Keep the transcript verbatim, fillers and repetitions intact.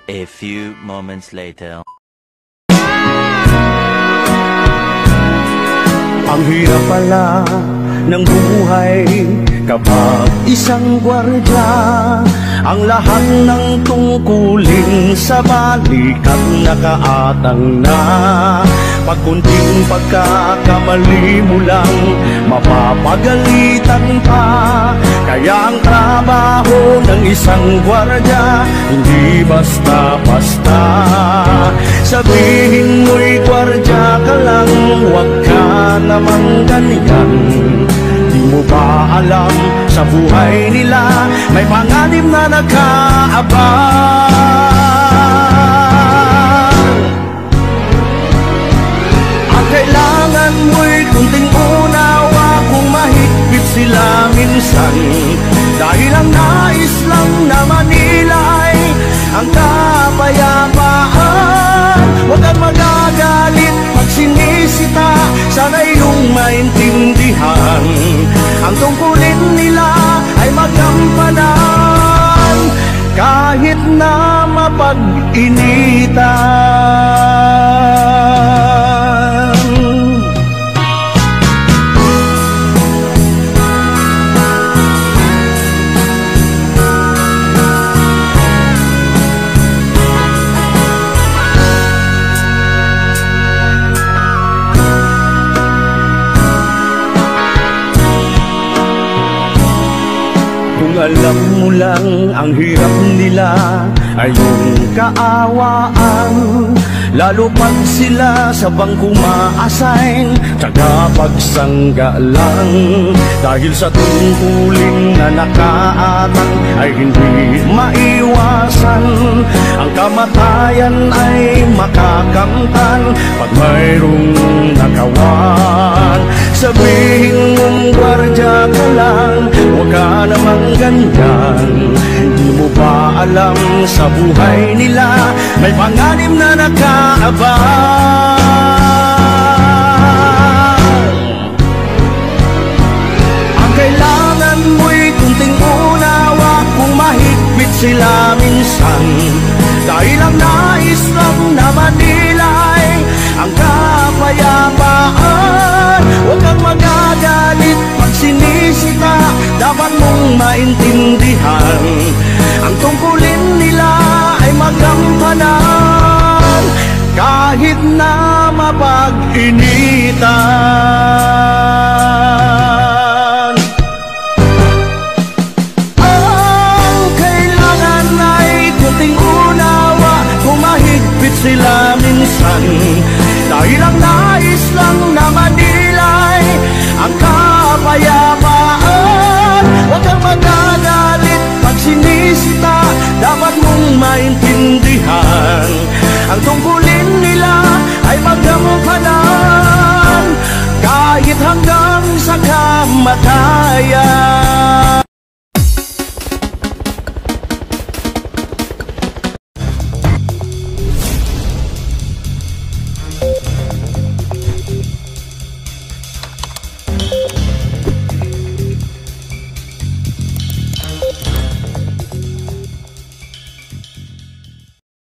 A few moments later. Ang hirap pala ng buhay kapag isang gwardya. Ang lahat ng tungkulin sa balikat nakaatang na. Pag kunting pagkakamali mo lang, mapapagalitan pa. Kaya ang trabaho ng isang gwardya hindi basta-basta. Sabihin mo'y gwardya ka lang, huwag ka namang ganyan. Di mo ba alam, sa buhay nila may panganib na nakaabang. At kailangan mo'y kunting unawa kung mahigpit sila minsan. Dahil ang nais lang naman nila ay ang kapayapaan. Huwag kang magagalit pag sinisita, sana iyong maintindihan. Ang tungkulin nila ay magampanan kahit na mapag-initan. Kung alam mo lang ang hirap nila ay yung kaawaan. Lalo pag sila sa bangko ma-assign, tsaga pagsangga lang. Dahil sa tungkulin na nakaatang ay hindi maiwasan. Ang kamatayan ay makakamtan pag mayroong nakawan. Sabihin mong gwardya ka lang, huwag ka namang ganyan. Di mo ba alam, sa buhay nila may panganib na nakaabang. Ang kailangan mo'y kunting unawa kung mahigpit sila minsan. Dahil ang nais lang naman nila ay ang kapayapaan. Huwag kang magagalit pag sinisita, dapat mong maintindihan. Ang tungkulin nila ay magampanan kahit na mapag-initan. Ang kailangan ay kunting unawa kung mahigpit sila minsan. Dahil ang nais lang naman nila ay ang kapayapaan.